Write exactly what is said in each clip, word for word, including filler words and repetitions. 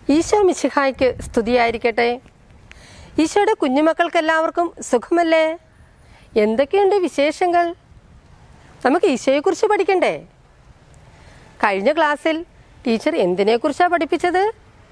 ഈശോ മിശിഹായ്ക്ക് സ്തുതിയായിരിക്കട്ടെ. ഈശോയുടെ കുഞ്ഞുമക്കൾക്കെല്ലാവർക്കും സുഖമല്ലേ? എന്തൊക്കെയുണ്ട് വിശേഷങ്ങൾ? നമുക്ക് ഈശോയെക്കുറിച്ച് പഠിക്കണ്ടേ? കഴിഞ്ഞ ക്ലാസ്സിൽ ടീച്ചർ എന്തിനെക്കുറിച്ചാണ് പഠിപ്പിച്ചത്?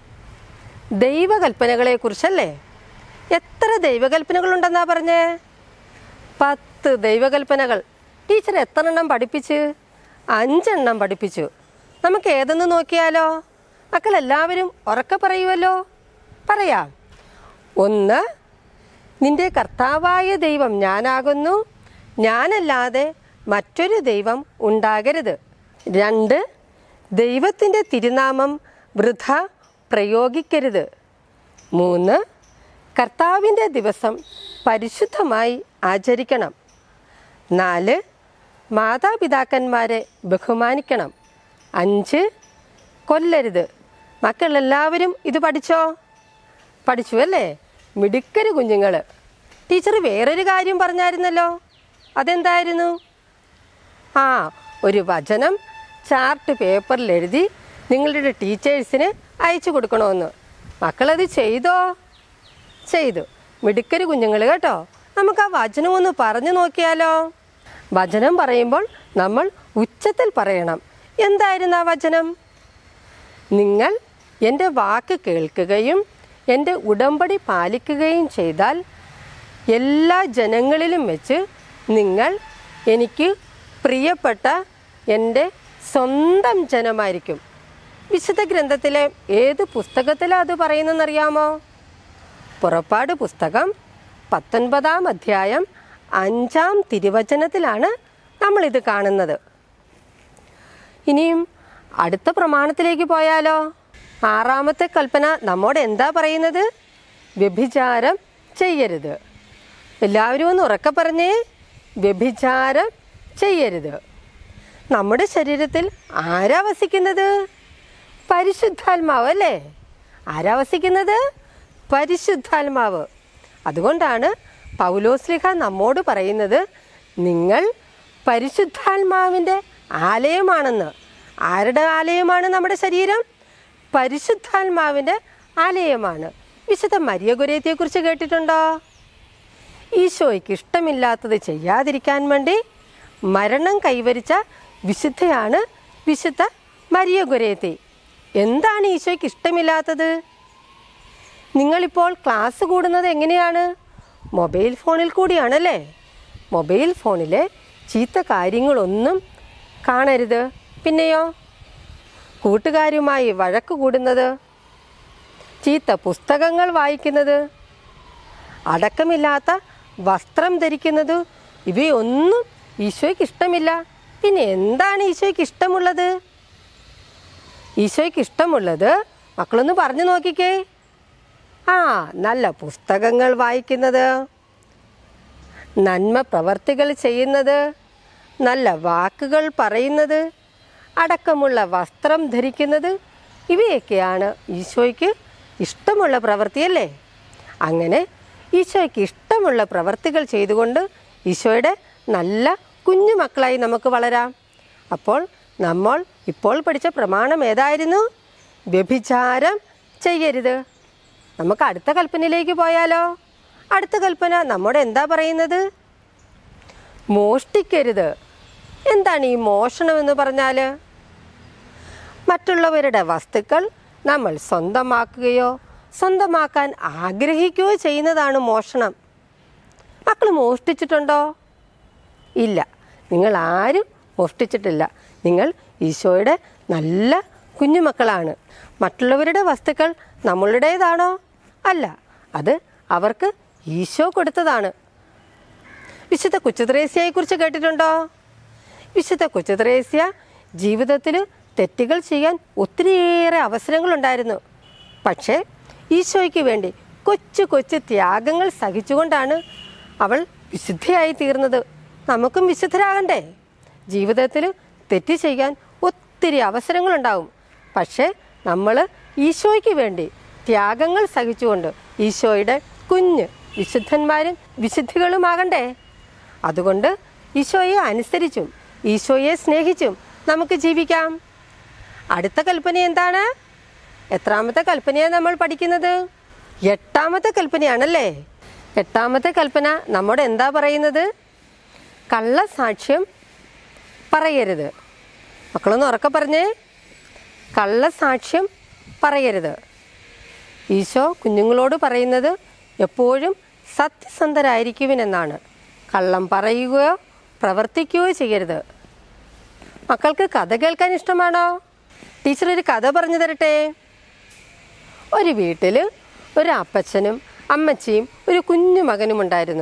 ദൈവകൽപ്പനകളെക്കുറിച്ചല്ലേ? എത്ര ദൈവകൽപ്പനകളുണ്ടെന്നാ പറഞ്ഞേ? പത്ത് ദൈവകൽപ്പനകൾ. ടീച്ചർ എത്ര എണ്ണം പഠിപ്പിച്ച്? അഞ്ചെണ്ണം പഠിപ്പിച്ചു. നമുക്ക് ഏതെന്ന് നോക്കിയാലോ? മക്കളെല്ലാവരും ഉറക്കെ പറയുമല്ലോ. പറയാം. ഒന്ന്, നിന്റെ കർത്താവായ ദൈവം ഞാനാകുന്നു, ഞാനല്ലാതെ മറ്റൊരു ദൈവം ഉണ്ടാകരുത്. രണ്ട്, ദൈവത്തിൻ്റെ തിരുനാമം വൃഥ പ്രയോഗിക്കരുത്. മൂന്ന്, കർത്താവിൻ്റെ ദിവസം പരിശുദ്ധമായി ആചരിക്കണം. നാല്, മാതാപിതാക്കന്മാരെ ബഹുമാനിക്കണം. അഞ്ച്, കൊല്ലരുത്. മക്കളെല്ലാവരും ഇത് പഠിച്ചോ? പഠിച്ചു അല്ലേ? മിടുക്കര് കുഞ്ഞുങ്ങൾ. ടീച്ചർ വേറൊരു കാര്യം പറഞ്ഞായിരുന്നല്ലോ. അതെന്തായിരുന്നു? ആ, ഒരു വചനം ചാർട്ട് പേപ്പറിൽ എഴുതി നിങ്ങളുടെ ടീച്ചേഴ്സിന് അയച്ചു കൊടുക്കണമെന്ന്. മക്കളത് ചെയ്തോ? ചെയ്തു. മിടുക്കര് കുഞ്ഞുങ്ങൾ കേട്ടോ. നമുക്ക് ആ വചനം ഒന്ന് പറഞ്ഞു നോക്കിയാലോ? വചനം പറയുമ്പോൾ നമ്മൾ ഉച്ചത്തിൽ പറയണം. എന്തായിരുന്നു ആ വചനം? നിങ്ങൾ എൻ്റെ വാക്ക് കേൾക്കുകയും എൻ്റെ ഉടമ്പടി പാലിക്കുകയും ചെയ്താൽ എല്ലാ ജനങ്ങളിലും വെച്ച് നിങ്ങൾ എനിക്ക് പ്രിയപ്പെട്ട എൻ്റെ സ്വന്തം ജനമായിരിക്കും. വിശുദ്ധ ഗ്രന്ഥത്തിലെ ഏത് പുസ്തകത്തിലാണ് അത് പറയുന്നതെന്നറിയാമോ? പുറപ്പാട് പുസ്തകം പത്തൊൻപതാം അധ്യായം അഞ്ചാം തിരുവചനത്തിലാണ് നമ്മളിത് കാണുന്നത്. ഇനിയും അടുത്ത പ്രമാണത്തിലേക്ക് പോയാലോ? ആറാമത്തെ കൽപ്പന നമ്മോട് എന്താ പറയുന്നത്? വ്യഭിചാരം ചെയ്യരുത്. എല്ലാവരും ഒന്ന് ഉറക്കെ പറഞ്ഞേ, വ്യഭിചാരം ചെയ്യരുത്. നമ്മുടെ ശരീരത്തിൽ ആരാ വസിക്കുന്നത്? പരിശുദ്ധാത്മാവ് അല്ലേ? ആരാ വസിക്കുന്നത്? പരിശുദ്ധാത്മാവ്. അതുകൊണ്ടാണ് പൗലോസ്ലീഹ നമ്മോട് പറയുന്നത്, നിങ്ങൾ പരിശുദ്ധാത്മാവിൻ്റെ ആലയമാണെന്ന്. ആരുടെ ആലയമാണ് നമ്മുടെ ശരീരം? പരിശുദ്ധാത്മാവിൻ്റെ ആലയമാണ്. വിശുദ്ധ മരിയ ഗൊരേത്തിയെക്കുറിച്ച് കേട്ടിട്ടുണ്ടോ? ഈശോയ്ക്ക് ഇഷ്ടമില്ലാത്തത് ചെയ്യാതിരിക്കാൻ വേണ്ടി മരണം കൈവരിച്ച വിശുദ്ധയാണ് വിശുദ്ധ മരിയ ഗൊരേത്തി. എന്താണ് ഈശോയ്ക്ക് ഇഷ്ടമില്ലാത്തത്? നിങ്ങളിപ്പോൾ ക്ലാസ് കൂടുന്നത് എങ്ങനെയാണ്? മൊബൈൽ ഫോണിൽ കൂടിയാണല്ലേ? മൊബൈൽ ഫോണിലെ ചീത്ത കാര്യങ്ങളൊന്നും കാണരുത്. പിന്നെയോ, കൂട്ടുകാരുമായി വഴക്ക് കൂടുന്നത്, ചീത്ത പുസ്തകങ്ങൾ വായിക്കുന്നത്, അടക്കമില്ലാത്ത വസ്ത്രം ധരിക്കുന്നത്, ഇവയൊന്നും ഈശോയ്ക്ക് ഇഷ്ടമില്ല. പിന്നെ എന്താണ് ഈശോയ്ക്ക് ഇഷ്ടമുള്ളത്? ഈശോയ്ക്ക് ഇഷ്ടമുള്ളത് മക്കളൊന്ന് പറഞ്ഞു നോക്കിക്കേ. ആ, നല്ല പുസ്തകങ്ങൾ വായിക്കുന്നത്, നന്മ പ്രവർത്തികൾ ചെയ്യുന്നത്, നല്ല വാക്കുകൾ പറയുന്നത്, അടക്കമുള്ള വസ്ത്രം ധരിക്കുന്നത്, ഇവയൊക്കെയാണ് ഈശോയ്ക്ക് ഇഷ്ടമുള്ള പ്രവൃത്തിയല്ലേ? അങ്ങനെ ഈശോയ്ക്ക് ഇഷ്ടമുള്ള പ്രവൃത്തികൾ ചെയ്തുകൊണ്ട് ഈശോയുടെ നല്ല കുഞ്ഞു മക്കളായി നമുക്ക് വളരാം. അപ്പോൾ നമ്മൾ ഇപ്പോൾ പഠിച്ച പ്രമാണം ഏതായിരുന്നു? വ്യഭിചാരം ചെയ്യരുത്. നമുക്ക് അടുത്ത കൽപ്പനയിലേക്ക് പോയാലോ? അടുത്ത കൽപ്പന നമ്മോട് എന്താ പറയുന്നത്? മോഷ്ടിക്കരുത്. എന്താണ് ഈ മോഷണം എന്ന് പറഞ്ഞാൽ? മറ്റുള്ളവരുടെ വസ്തുക്കൾ നമ്മൾ സ്വന്തമാക്കുകയോ സ്വന്തമാക്കാൻ ആഗ്രഹിക്കുകയോ ചെയ്യുന്നതാണ് മോഷണം. മക്കൾ മോഷ്ടിച്ചിട്ടുണ്ടോ? ഇല്ല, നിങ്ങൾ ആരും മോഷ്ടിച്ചിട്ടില്ല. നിങ്ങൾ ഈശോയുടെ നല്ല കുഞ്ഞുമക്കളാണ്. മറ്റുള്ളവരുടെ വസ്തുക്കൾ നമ്മളുടേതാണോ? അല്ല, അത് അവർക്ക് ഈശോ കൊടുത്തതാണ്. വിശുദ്ധ കൊച്ചുത്രേസ്യയെക്കുറിച്ച് കേട്ടിട്ടുണ്ടോ? വിശുദ്ധ കൊച്ചുത്രേസ്യ ജീവിതത്തിൽ തെറ്റുകൾ ചെയ്യാൻ ഒത്തിരിയേറെ അവസരങ്ങളുണ്ടായിരുന്നു. പക്ഷേ ഈശോയ്ക്ക് വേണ്ടി കൊച്ചു കൊച്ചു ത്യാഗങ്ങൾ സഹിച്ചുകൊണ്ടാണ് അവൾ വിശുദ്ധയായി തീർന്നത്. നമുക്കും വിശുദ്ധരാകണ്ടേ? ജീവിതത്തിൽ തെറ്റ് ചെയ്യാൻ ഒത്തിരി അവസരങ്ങളുണ്ടാവും. പക്ഷേ നമ്മൾ ഈശോയ്ക്ക് വേണ്ടി ത്യാഗങ്ങൾ സഹിച്ചുകൊണ്ട് ഈശോയുടെ കുഞ്ഞ് വിശുദ്ധന്മാരും വിശുദ്ധികളുമാകണ്ടേ? അതുകൊണ്ട് ഈശോയെ അനുസരിച്ചും ഈശോയെ സ്നേഹിച്ചും നമുക്ക് ജീവിക്കാം. അടുത്ത കൽപ്പന എന്താണ്? എത്രാമത്തെ കൽപ്പനയാണ് നമ്മൾ പഠിക്കുന്നത്? എട്ടാമത്തെ കൽപ്പനയാണല്ലേ. എട്ടാമത്തെ കൽപ്പന നമ്മോട് എന്താ പറയുന്നത്? കള്ളസാക്ഷ്യം പറയരുത്. മക്കളൊന്ന് ഉറക്കെ പറഞ്ഞേ, കള്ളസാക്ഷ്യം പറയരുത്. ഈശോ കുഞ്ഞുങ്ങളോട് പറയുന്നത് എപ്പോഴും സത്യസന്ധരായിരിക്കുവിനെന്നാണ്. കള്ളം പറയുകയോ പ്രവർത്തിക്കുകയോ ചെയ്യരുത്. മക്കൾക്ക് കഥ കേൾക്കാൻ ഇഷ്ടമാണോ? ടീച്ചർ ഒരു കഥ പറഞ്ഞു തരട്ടെ. ഒരു വീട്ടിൽ ഒരു അപ്പച്ചനും അമ്മച്ചിയും ഒരു കുഞ്ഞു മകനും ഉണ്ടായിരുന്നു.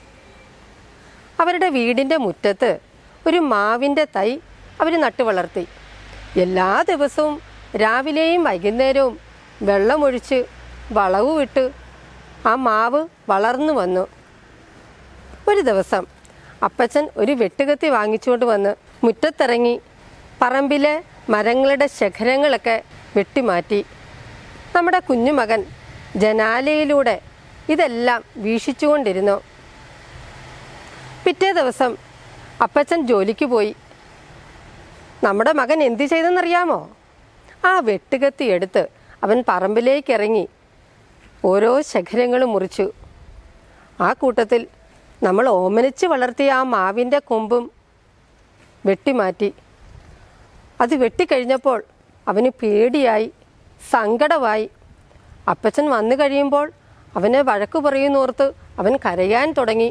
അവരുടെ വീടിൻ്റെ മുറ്റത്ത് ഒരു മാവിൻ്റെ തൈ അവർ നട്ടു വളർത്തി. എല്ലാ ദിവസവും രാവിലെയും വൈകുന്നേരവും വെള്ളമൊഴിച്ച് വളവ് വിട്ട് ആ മാവ് വളർന്നു വന്നു. ഒരു ദിവസം അപ്പച്ചൻ ഒരു വെട്ടുകത്തി വാങ്ങിച്ചുകൊണ്ട് വന്ന് മുറ്റത്തിറങ്ങി പറമ്പിലെ മരങ്ങളുടെ ശിഖരങ്ങളൊക്കെ വെട്ടിമാറ്റി. നമ്മുടെ കുഞ്ഞുമകൻ ജനാലയിലൂടെ ഇതെല്ലാം വീക്ഷിച്ചുകൊണ്ടിരുന്നു. പിറ്റേ ദിവസം അപ്പച്ചൻ ജോലിക്ക് പോയി. നമ്മുടെ മകൻ എന്ത് ചെയ്തെന്നറിയാമോ? ആ വെട്ടുകത്തി എടുത്ത് അവൻ പറമ്പിലേക്ക് ഇറങ്ങി ഓരോ ശിഖരങ്ങളും മുറിച്ചു. ആ കൂട്ടത്തിൽ നമ്മൾ ഓമനിച്ച് വളർത്തിയ ആ മാവിൻ്റെ കൊമ്പും വെട്ടിമാറ്റി. അത് വെട്ടിക്കഴിഞ്ഞപ്പോൾ അവന് പേടിയായി, സങ്കടമായി. അപ്പച്ചൻ വന്നു കഴിയുമ്പോൾ അവനെ വഴക്കു പറയുന്നോർത്ത് അവൻ കരയാൻ തുടങ്ങി.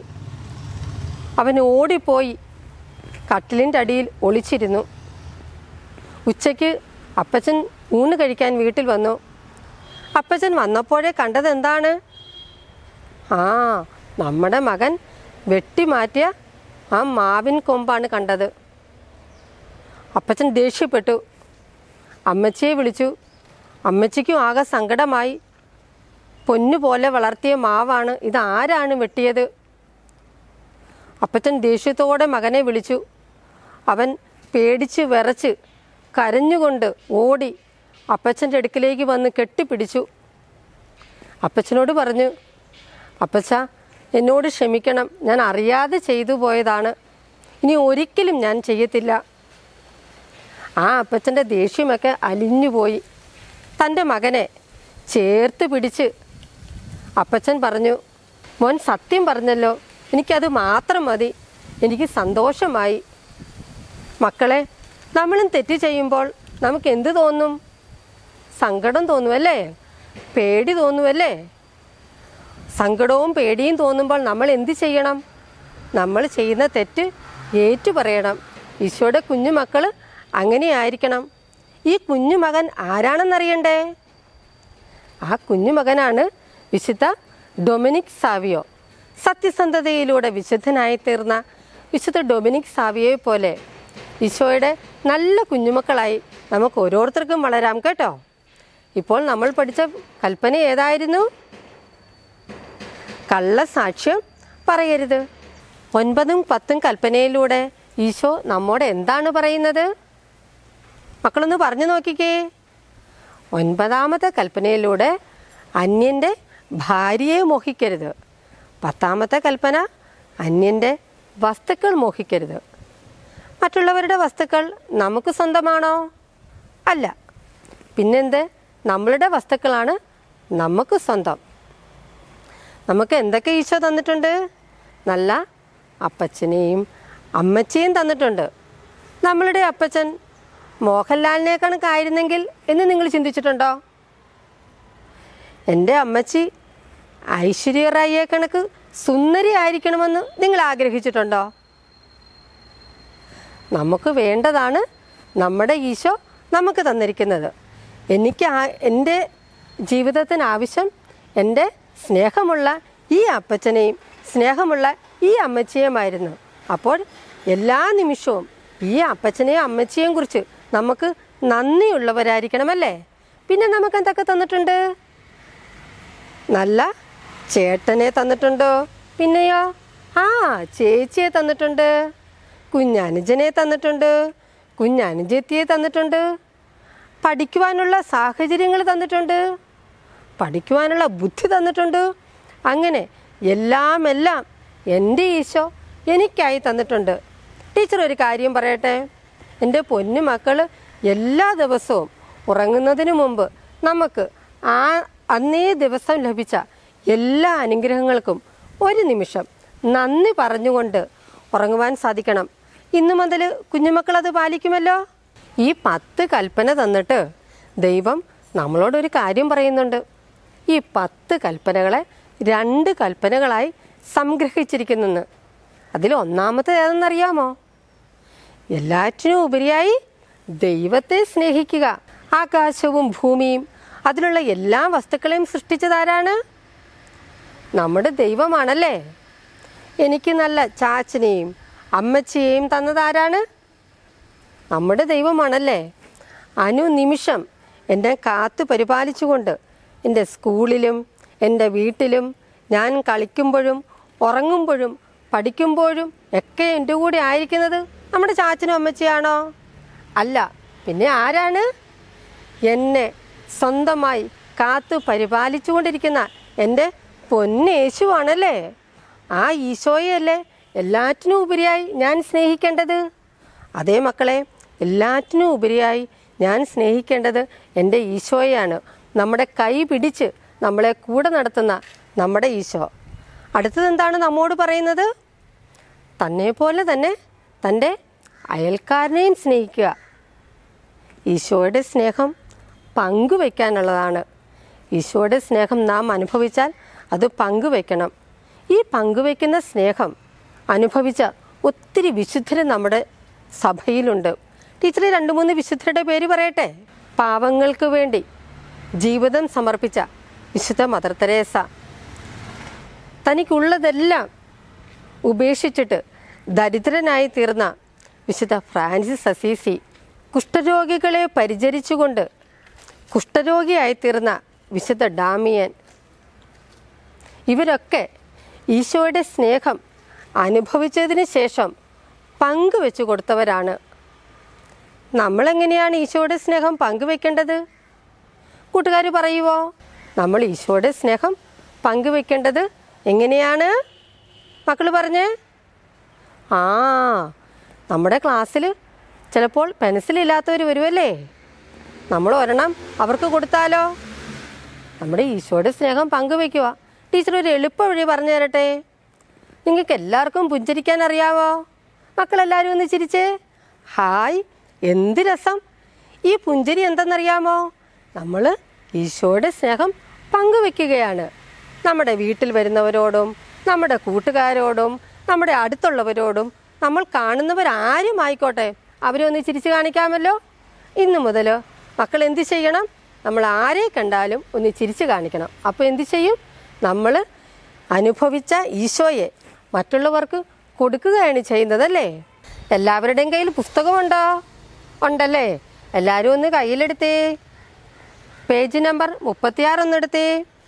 അവൻ ഓടിപ്പോയി കട്ടിലിൻ്റെ അടിയിൽ ഒളിച്ചിരുന്നു. ഉച്ചയ്ക്ക് അപ്പച്ചൻ ഊണ് കഴിക്കാൻ വീട്ടിൽ വന്നു. അപ്പച്ചൻ വന്നപ്പോഴേ കണ്ടത് എന്താണ്? ആ നമ്മുടെ മകൻ വെട്ടിമാറ്റിയ ആ മാവിൻ കൊമ്പാണ് കണ്ടത്. അപ്പച്ചൻ ദേഷ്യപ്പെട്ടു. അമ്മച്ചിയെ വിളിച്ചു. അമ്മച്ചിക്കും ആകെ സങ്കടമായി. പൊന്നുപോലെ വളർത്തിയ മാവാണ്, ഇതാരാണ് വെട്ടിയത്? അപ്പച്ചൻ ദേഷ്യത്തോടെ മകനെ വിളിച്ചു. അവൻ പേടിച്ച് വിറച്ച് കരഞ്ഞുകൊണ്ട് ഓടി അപ്പച്ചൻ്റെ അടുക്കിലേക്ക് വന്ന് കെട്ടിപ്പിടിച്ചു. അപ്പച്ചനോട് പറഞ്ഞു, അപ്പച്ച എന്നോട് ക്ഷമിക്കണം, ഞാൻ അറിയാതെ ചെയ്തു പോയതാണ്, ഇനി ഒരിക്കലും ഞാൻ ചെയ്യത്തില്ല. ആ അപ്പച്ചൻ്റെ ദേഷ്യമൊക്കെ അലിഞ്ഞുപോയി. തൻ്റെ മകനെ ചേർത്ത് പിടിച്ച് അപ്പച്ചൻ പറഞ്ഞു, മോൻ സത്യം പറഞ്ഞല്ലോ, എനിക്കത് മാത്രം മതി, എനിക്ക് സന്തോഷമായി. മക്കളെ, നമ്മളും തെറ്റ് ചെയ്യുമ്പോൾ നമുക്ക് എന്ത് തോന്നും? സങ്കടം തോന്നുമല്ലേ? പേടി തോന്നുമല്ലേ? സങ്കടവും പേടിയും തോന്നുമ്പോൾ നമ്മൾ എന്ത് ചെയ്യണം? നമ്മൾ ചെയ്യുന്ന തെറ്റ് ഏറ്റു പറയണം. ഈശോയുടെ കുഞ്ഞുമക്കൾ അങ്ങനെയായിരിക്കണം. ഈ കുഞ്ഞുമകൻ ആരാണെന്നറിയണ്ടേ? ആ കുഞ്ഞുമകനാണ് വിശുദ്ധ ഡൊമിനിക് സാവിയോ. സത്യസന്ധതയിലൂടെ വിശുദ്ധനായി തീർന്ന വിശുദ്ധ ഡൊമിനിക് സാവിയോയെ പോലെ ഈശോയുടെ നല്ല കുഞ്ഞുമക്കളായി നമുക്ക് ഓരോരുത്തർക്കും വളരാം കേട്ടോ. ഇപ്പോൾ നമ്മൾ പഠിച്ച കൽപ്പന ഏതായിരുന്നു? കള്ളസാക്ഷ്യം പറയരുത്. ഒൻപതും പത്തും കൽപ്പനയിലൂടെ ഈശോ നമ്മോട് എന്താണ് പറയുന്നത്? മക്കളൊന്ന് പറഞ്ഞു നോക്കിക്കേ. ഒൻപതാമത്തെ കൽപ്പനയിലൂടെ അന്യൻ്റെ ഭാര്യയെ മോഹിക്കരുത്. പത്താമത്തെ കൽപ്പന അന്യൻ്റെ വസ്തുക്കൾ മോഹിക്കരുത്. മറ്റുള്ളവരുടെ വസ്തുക്കൾ നമുക്ക് സ്വന്തമാണോ? അല്ല. പിന്നെന്ത്? നമ്മളുടെ വസ്തുക്കളാണ് നമുക്ക് സ്വന്തം. നമുക്ക് എന്തൊക്കെ ഈശോ തന്നിട്ടുണ്ട്? നല്ല അപ്പച്ചനെയും അമ്മച്ചിയും തന്നിട്ടുണ്ട്. നമ്മളുടെ അപ്പച്ചൻ മോഹൻലാലിനെ കണക്കായിരുന്നെങ്കിൽ എന്ന് നിങ്ങൾ ചിന്തിച്ചിട്ടുണ്ടോ? എൻ്റെ അമ്മച്ചി ഐശ്വര്യ റായിയെ കണക്ക് സുന്ദരി ആയിരിക്കണമെന്ന് നിങ്ങൾ ആഗ്രഹിച്ചിട്ടുണ്ടോ? നമുക്ക് വേണ്ടതാണ് നമ്മുടെ ഈശോ നമുക്ക് തന്നിരിക്കുന്നത്. എനിക്ക് ആ എൻ്റെ ജീവിതത്തിന് ആവശ്യം എൻ്റെ സ്നേഹമുള്ള ഈ അപ്പച്ചനെയും സ്നേഹമുള്ള ഈ അമ്മച്ചിയുമായിരുന്നു. അപ്പോൾ എല്ലാ നിമിഷവും ഈ അപ്പച്ചനെയും അമ്മച്ചിയെയും കുറിച്ച് നമുക്ക് നന്ദിയുള്ളവരായിരിക്കണമല്ലേ? പിന്നെ നമുക്ക് എന്തൊക്കെ തന്നിട്ടുണ്ട്? നല്ല ചേട്ടനെ തന്നിട്ടുണ്ടോ? പിന്നെയോ ആ ചേച്ചിയെ തന്നിട്ടുണ്ട്, കുഞ്ഞനുജനെ തന്നിട്ടുണ്ട്, കുഞ്ഞനുജത്തിയെ തന്നിട്ടുണ്ട്, പഠിക്കുവാനുള്ള സാഹചര്യങ്ങൾ തന്നിട്ടുണ്ട്, പഠിക്കുവാനുള്ള ബുദ്ധി തന്നിട്ടുണ്ട്. അങ്ങനെ എല്ലാം എല്ലാം എൻ്റെ ഈശോ എനിക്കായി തന്നിട്ടുണ്ട്. ടീച്ചർ ഒരു കാര്യം പറയട്ടെ. എൻ്റെ പൊന്നു മക്കൾ എല്ലാ ദിവസവും ഉറങ്ങുന്നതിന് മുമ്പ് നമുക്ക് ആ അന്നേ ദിവസം ലഭിച്ച എല്ലാ അനുഗ്രഹങ്ങൾക്കും ഒരു നിമിഷം നന്ദി പറഞ്ഞുകൊണ്ട് ഉറങ്ങുവാൻ സാധിക്കണം. ഇന്നു മുതൽ കുഞ്ഞുമക്കളത് പാലിക്കുമല്ലോ. ഈ പത്ത് കൽപ്പന തന്നിട്ട് ദൈവം നമ്മളോടൊരു കാര്യം പറയുന്നുണ്ട്. ഈ പത്ത് കൽപ്പനകളെ രണ്ട് കൽപ്പനകളായി സംഗ്രഹിച്ചിരിക്കുന്നെന്ന്. അതിൽ ഒന്നാമത്തെ ഏതെന്നറിയാമോ? എല്ലാറ്റിനും ഉപരിയായി ദൈവത്തെ സ്നേഹിക്കുക. ആകാശവും ഭൂമിയും അതിലുള്ള എല്ലാ വസ്തുക്കളെയും സൃഷ്ടിച്ചതാരാണ്? നമ്മുടെ ദൈവമാണല്ലേ. എനിക്ക് നല്ല ചാച്ചനെയും അമ്മച്ചിയെയും തന്നതാരാണ്? നമ്മുടെ ദൈവമാണല്ലേ. അനുനിമിഷം എന്നെ കാത്തു പരിപാലിച്ചുകൊണ്ട് എൻ്റെ സ്കൂളിലും എൻ്റെ വീട്ടിലും ഞാൻ കളിക്കുമ്പോഴും ഉറങ്ങുമ്പോഴും പഠിക്കുമ്പോഴും ഒക്കെ എൻ്റെ കൂടെ ആയിരിക്കുന്നത് നമ്മുടെ ചാച്ചനും അമ്മച്ചിയാണോ? അല്ല, പിന്നെ ആരാണ്? എന്നെ സ്വന്തമായി കാത്തു പരിപാലിച്ചുകൊണ്ടിരിക്കുന്ന എൻ്റെ പൊന്നേശുവാണല്ലേ. ആ ഈശോയല്ലേ എല്ലാറ്റിനും ഉപരിയായി ഞാൻ സ്നേഹിക്കേണ്ടത്. അതേ മക്കളെ, എല്ലാറ്റിനും ഉപരിയായി ഞാൻ സ്നേഹിക്കേണ്ടത് എൻ്റെ ഈശോയാണ്. നമ്മുടെ കൈ പിടിച്ച് നമ്മളെ കൂടെ നടത്തുന്ന നമ്മുടെ ഈശോ. അടുത്തത് എന്താണ് നമ്മോട് പറയുന്നത്? തന്നെ പോലെ തന്നെ തൻ്റെ അയൽക്കാരനെയും സ്നേഹിക്കുക. ഈശോയുടെ സ്നേഹം പങ്കുവയ്ക്കാനുള്ളതാണ്. ഈശോയുടെ സ്നേഹം നാം അനുഭവിച്ചാൽ അത് പങ്കുവയ്ക്കണം. ഈ പങ്കുവയ്ക്കുന്ന സ്നേഹം അനുഭവിച്ച ഒത്തിരി വിശുദ്ധർ നമ്മുടെ സഭയിലുണ്ട്. ടീച്ചർ രണ്ട് മൂന്ന് വിശുദ്ധരുടെ പേര് പറയട്ടെ. പാവങ്ങൾക്ക് വേണ്ടി ജീവിതം സമർപ്പിച്ച വിശുദ്ധ മദർ തെരേസ, തനിക്കുള്ളതെല്ലാം ഉപേക്ഷിച്ചിട്ട് ദരിദ്രനായി തീർന്ന വിശുദ്ധ ഫ്രാൻസിസ് അസീസി, കുഷ്ഠരോഗികളെ പരിചരിച്ചുകൊണ്ട് കുഷ്ഠരോഗിയായി തീർന്ന വിശുദ്ധ ഡാമിയൻ, ഇവരൊക്കെ ഈശോയുടെ സ്നേഹം അനുഭവിച്ചതിന് ശേഷം പങ്കുവെച്ചു കൊടുത്തവരാണ്. നമ്മളെങ്ങനെയാണ് ഈശോയുടെ സ്നേഹം പങ്കുവെക്കേണ്ടത്? കൂട്ടുകാർ പറയുവോ? നമ്മൾ ഈശോയുടെ സ്നേഹം പങ്കുവെക്കേണ്ടത് എങ്ങനെയാണ്? മക്കൾ പറഞ്ഞേ. ആ നമ്മുടെ ക്ലാസ്സിൽ ചിലപ്പോൾ പെൻസിലില്ലാത്തവർ വരുമല്ലേ. നമ്മൾ ഒരെണ്ണം അവർക്ക് കൊടുത്താലോ? നമ്മുടെ ഈശോയുടെ സ്നേഹം പങ്കുവെക്കുക. ടീച്ചർ ഒരു എളുപ്പ വഴി പറഞ്ഞു തരട്ടെ. നിങ്ങൾക്ക് എല്ലാവർക്കും പുഞ്ചിരിക്കാൻ അറിയാവോ? മക്കളെല്ലാവരും ഒന്ന് ചിരിച്ചേ. ഹായ്, എന്ത് രസം. ഈ പുഞ്ചിരി എന്തെന്നറിയാമോ? നമ്മൾ ഈശോയുടെ സ്നേഹം പങ്കുവെക്കുകയാണ്. നമ്മുടെ വീട്ടിൽ വരുന്നവരോടും നമ്മുടെ കൂട്ടുകാരോടും നമ്മുടെ അടുത്തുള്ളവരോടും നമ്മൾ കാണുന്നവരാരും ആയിക്കോട്ടെ, അവരെ ഒന്ന് ചിരിച്ച് കാണിക്കാമല്ലോ. ഇന്നു മുതൽ മക്കൾ എന്ത് ചെയ്യണം? നമ്മൾ ആരെ കണ്ടാലും ഒന്ന് ചിരിച്ച് കാണിക്കണം. അപ്പോൾ എന്ത് ചെയ്യും? നമ്മൾ അനുഭവിച്ച ഈശോയെ മറ്റുള്ളവർക്ക് കൊടുക്കുകയാണ് ചെയ്യുന്നതല്ലേ. എല്ലാവരുടെയും കയ്യിൽ പുസ്തകമുണ്ടോ? ഉണ്ടല്ലേ. എല്ലാവരും ഒന്ന് കയ്യിലെടുത്തേ. പേജ് നമ്പർ മുപ്പത്തിയാറ് ഒന്നെടുത്തേ.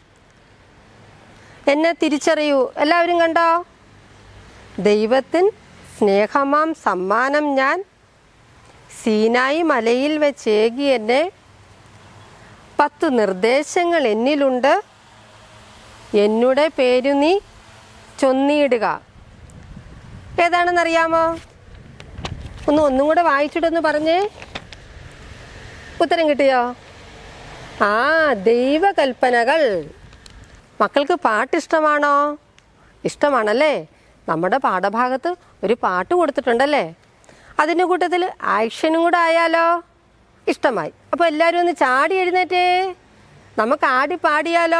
എന്നെ തിരിച്ചറിയൂ. എല്ലാവരും കണ്ടോ? ദൈവത്തിൻ സ്നേഹമാം സമ്മാനം ഞാൻ സീനായി മലയിൽ വെച്ചേകി എന്നെ പത്തു നിർദ്ദേശങ്ങൾ എന്നിലുണ്ട്, എന്നുടെ പേരു നീ ചൊന്നിയിടുക. ഏതാണെന്നറിയാമോ? ഒന്ന് ഒന്നും കൂടെ വായിച്ചിട്ടൊന്ന് പറഞ്ഞേ. ഉത്തരം കിട്ടിയോ? ആ, ദൈവകൽപ്പനകൾ. മക്കൾക്ക് പാട്ടിഷ്ടമാണോ? ഇഷ്ടമാണല്ലേ. നമ്മുടെ പാഠഭാഗത്ത് ഒരു പാട്ട് കൊടുത്തിട്ടുണ്ടല്ലേ. അതിൻ്റെ കൂട്ടത്തിൽ ആക്ഷനും കൂടെ ആയാലോ? ഇഷ്ടമായി. അപ്പോൾ എല്ലാവരും ഒന്ന് ചാടി എഴുന്നേറ്റേ. നമുക്ക് ആടി പാടിയാലോ?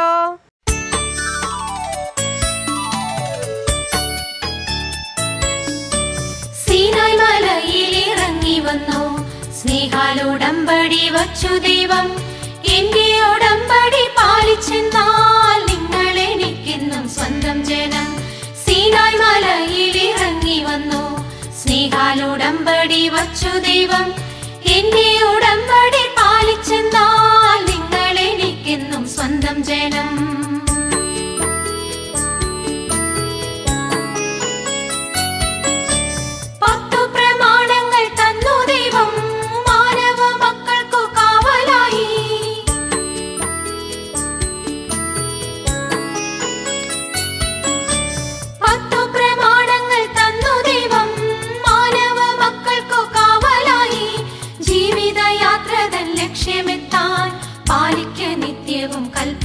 സീനായ് മലയിലിറങ്ങി വന്നു, സ്നേഹാലുടമ്പടി വച്ചു ദൈവം. എന്റെ ഉടമ്പടി പാലിച്ചെന്നാൽ നിങ്ങൾ എനിക്കെന്നും സ്വന്തം ജനം. സീനായ് മലയിലിറങ്ങി വന്നു, സ്നേഹാലുടമ്പടി വച്ചു ദൈവം. എന്റെ ഉടമ്പടി പാലിച്ചെന്നാൽ നിങ്ങൾ എനിക്കെന്നും സ്വന്തം ജനം. പത്തു പ്രമാണങ്ങൾ തന്നു ദൈവം മാനവ മക്കൾക്കു കാവലായി. പത്തു പ്രമാണങ്ങൾ തന്നു ദൈവം മാനവ മക്കൾക്കു കാവലായി. ജീവിതയാത്ര തൻ ലക്ഷ്യമെത്താൻ പാലിക്കാൻ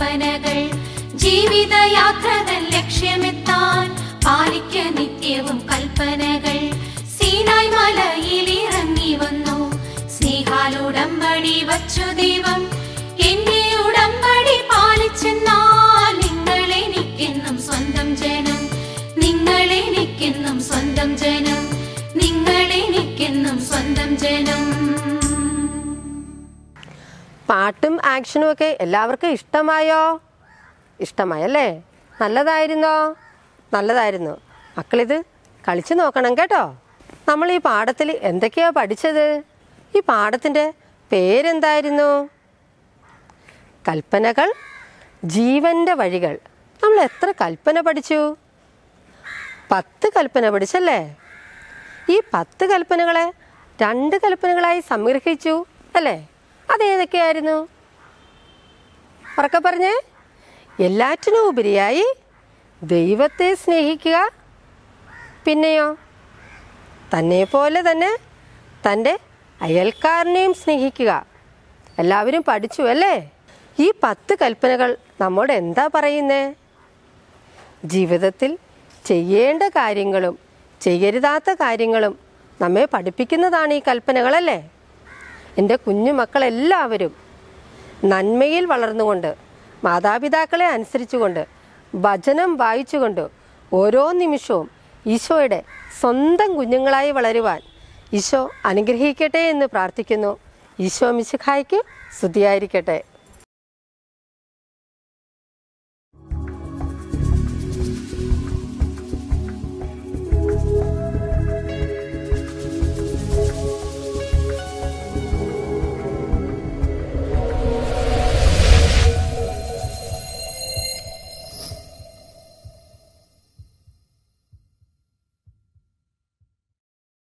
കൽപ്പനകൾ ജീവിതയാത്രകൾ ലക്ഷ്യമെത്താൻ പാലിക്ക നിത്യവും കൽപ്പനകൾ സീനായ് മലയിൽ ഇറങ്ങി വന്നു സ്നേഹാലുടമ്പടി വച്ചു ദൈവം എന്റെ ഉടമ്പടി പാലിച്ചെന്നാൽ നിങ്ങൾ എനിക്കെന്നും സ്വന്തം ജനം നിങ്ങൾ എനിക്കെന്നും സ്വന്തം ജനം നിങ്ങൾ എനിക്കെന്നും സ്വന്തം ജനം. പാട്ടും ആക്ഷനും ഒക്കെ എല്ലാവർക്കും ഇഷ്ടമായോ? ഇഷ്ടമായല്ലേ? നല്ലതായിരുന്നോ? നല്ലതായിരുന്നു. മക്കളിത് കളിച്ചു നോക്കണം കേട്ടോ. നമ്മൾ ഈ പാഠത്തിൽ എന്തൊക്കെയാ പഠിച്ചത്? ഈ പാഠത്തിൻ്റെ പേരെന്തായിരുന്നു? കൽപ്പനകൾ, ജീവൻ്റെ വഴികൾ. നമ്മൾ എത്ര കൽപ്പന പഠിച്ചു? പത്ത് കൽപ്പന പഠിച്ചല്ലേ? ഈ പത്ത് കൽപ്പനകളെ രണ്ട് കൽപ്പനകളായി സംഗ്രഹിച്ചു അല്ലേ? അതേതൊക്കെയായിരുന്നു? ഉറക്കെ പറഞ്ഞേ. എല്ലാറ്റിനും ഉപരിയായി ദൈവത്തെ സ്നേഹിക്കുക, പിന്നെയോ തന്നെ പോലെ തന്നെ തൻ്റെ അയൽക്കാരനെയും സ്നേഹിക്കുക. എല്ലാവരും പഠിച്ചു അല്ലേ? ഈ പത്ത് കൽപ്പനകൾ നമ്മോട് എന്താ പറയുന്നേ? ജീവിതത്തിൽ ചെയ്യേണ്ട കാര്യങ്ങളും ചെയ്യരുതാത്ത കാര്യങ്ങളും നമ്മെ പഠിപ്പിക്കുന്നതാണ് ഈ കൽപ്പനകളല്ലേ? എൻ്റെ കുഞ്ഞു മക്കളെല്ലാവരും നന്മയിൽ വളർന്നുകൊണ്ട് മാതാപിതാക്കളെ അനുസരിച്ചുകൊണ്ട് വചനം വായിച്ചുകൊണ്ട് ഓരോ നിമിഷവും ഈശോയുടെ സ്വന്തം കുഞ്ഞുങ്ങളായി വളരുവാൻ ഈശോ അനുഗ്രഹിക്കട്ടെ എന്ന് പ്രാർത്ഥിക്കുന്നു. ഈശോ മിശിഹായ്ക്ക് സ്തുതിയായിരിക്കട്ടെ.